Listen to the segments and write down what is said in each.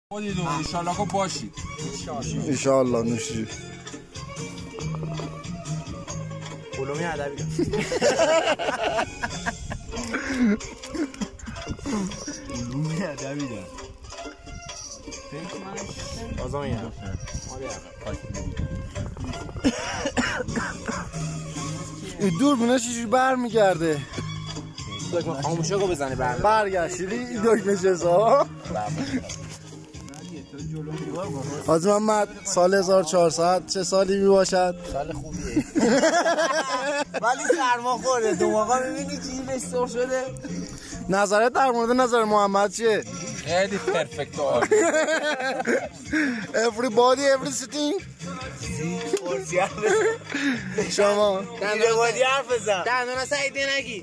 خودید و انشالله که باشید. انشالله نوشی علومی ادبی علومی ادبی دار بازم یه این دوربینه چجوری برمیگرده؟ دکمه خاموشه رو بزنی برگشتی این دکمه چیزا حاج محمد سال 1400 چه سالی می باشد؟ سال خوبیه ولی سرما خورده دماغا میبینی چیزی به سر شده. نظرت در مورد نظر محمد چیه؟ خیلی پرفکت و عالی. Everybody everything شما everybody حرف بزن دندونا سعیدی نگی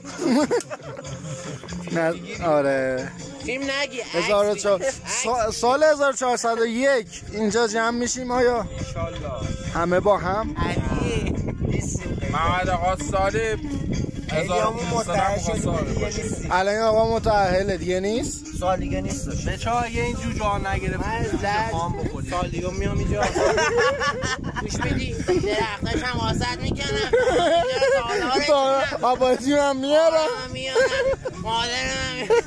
آره فیلم نگی سال 1401 اینجا جمع میشیم آیا؟ انشالله همه با هم؟ محمد آقا سالی 1500 الان این آقا متأهله دیگه نیست؟ سال دیگه نیست بچه ها اگه این جوجه ها نگرفت سال دیگه میام اینجا گوش بدی درختاش هم واسط میکنم آبازی هم میارم مادرم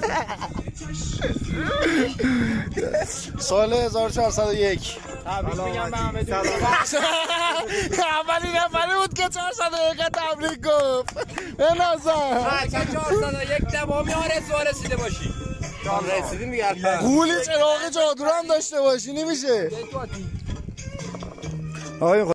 سال 1401 تبریک میگم به همه دور اولین نفری بود که 401 تبریک گفت به نظر 401 دوامی آرزو رسیده باشی. رسیدیم دیگه قولی چراغ جادو هم داشته باشی نمیشه آقای